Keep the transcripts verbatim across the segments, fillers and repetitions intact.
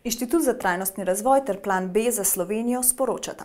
Inštitut za trajnostni razvoj ter plan B za Slovenijo sporočata.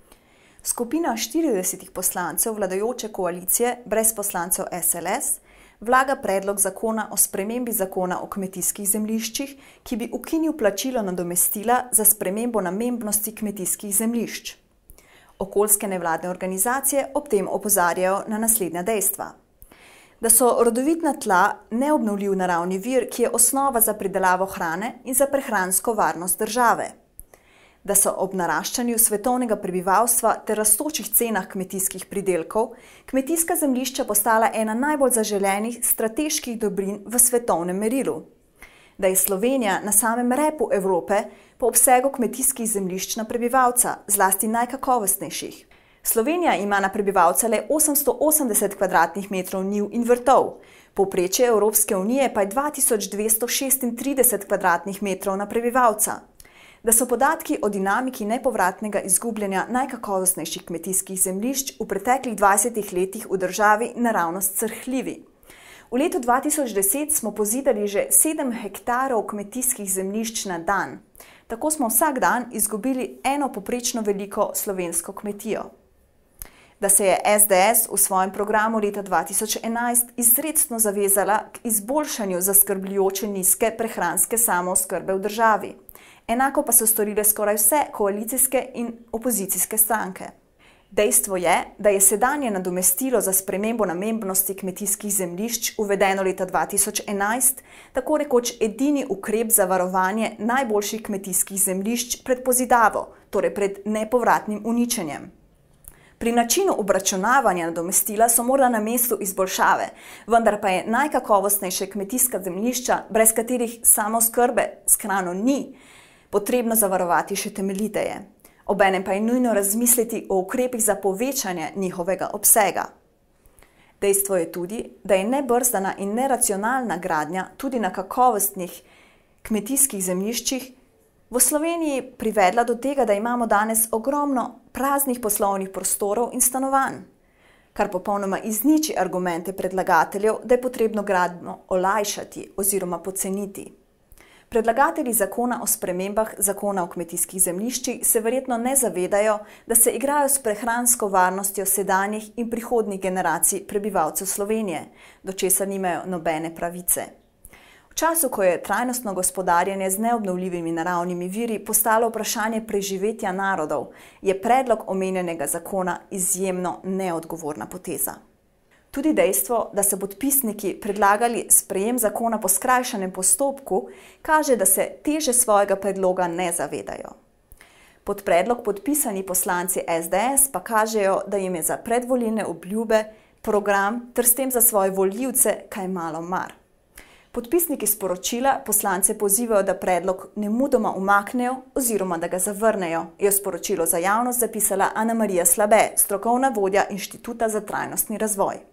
Skupina štiridesetih poslancev vladajoče koalicije brez poslancev S L S vlaga predlog zakona o spremembi zakona o kmetijskih zemljiščih, ki bi ukinil plačilo nadomestila za spremembo namembnosti kmetijskih zemljišč. Okoljske nevladne organizacije ob tem opozarjajo na naslednja dejstva. Da so rodovitna tla neobnovljiv naravni vir, ki je osnova za pridelavo hrane in za prehransko varnost države. Da so ob naraščanju svetovnega prebivalstva ter rastočih cenah kmetijskih pridelkov kmetijska zemljišča postala ena najbolj zaželenih strateških dobrin v svetovnem merilu. Da je Slovenija na samem repu Evrope po obsegu kmetijskih zemljišč na prebivalca, zlasti najkakovostnejših. Slovenija ima na prebivalca le osemsto osemdeset kvadratnih metrov njiv in vrtov, povprečje Evropske unije pa je dva tisoč dvesto šestintrideset kvadratnih metrov na prebivalca. Da so podatki o dinamiki nepovratnega izgubljanja najkakovostnejših kmetijskih zemljišč v preteklih dvajsetih letih v državi naravnost srhljivi. V letu dva tisoč deset smo pozidali že sedem hektarov kmetijskih zemljišč na dan. Tako smo vsak dan izgubili eno poprečno veliko slovensko kmetijo. Da se je S D S v svojem programu leta dva tisoč enajst izrecno zavezala k izboljšanju zaskrbljujoče nizke prehranske samooskrbe v državi. Enako pa so storile skoraj vse koalicijske in opozicijske stranke. Dejstvo je, da je sedanje nadomestilo za spremembo namembnosti kmetijskih zemljišč uvedeno leta dva tisoč enajst, tako rekoč edini ukrep za varovanje najboljših kmetijskih zemljišč pred pozidavo, torej pred nepovratnim uničenjem. Pri načinu obračunavanja nadomestila so morda na mestu izboljšave, vendar pa je najkakovostnejše kmetijska zemljišča, brez katerih samooskrbe s hrano ni, potrebno zavarovati še temeljiteje. Obenem pa je nujno razmisliti o ukrepih za povečanje njihovega obsega. Dejstvo je tudi, da je nebrzdana in neracionalna gradnja tudi na kakovostnih kmetijskih zemljiščih v Sloveniji privedla do tega, da imamo danes ogromno praznih poslovnih prostorov in stanovanj, kar popolnoma izniči argumente predlagateljev, da je potrebno gradnjo olajšati oziroma poceniti. Predlagatelji zakona o spremembah zakona o kmetijskih zemljiščih se verjetno ne zavedajo, da se igrajo s prehransko varnostjo sedanjih in prihodnjih generacij prebivalcev Slovenije, do česar nimajo nobene pravice. V času, ko je trajnostno gospodarjenje z neobnovljivimi naravnimi viri postalo vprašanje preživetja narodov, je predlog omenjenega zakona izjemno neodgovorna poteza. Tudi dejstvo, da se podpisniki predlagali sprejem zakona po skrajšanem postopku, kaže, da se teže svojega predloga ne zavedajo. Pod predlog podpisani poslanci S D S pa kažejo, da jim je za predvolilne obljube, program ter s tem za svoje volivce kaj malo mar. Podpisniki sporočila poslance pozivajo, da predlog nemudoma umaknejo oziroma da ga zavrnejo, je v sporočilu za javnost zapisala Ana Marija Slabe, strokovna vodja Inštituta za trajnostni razvoj.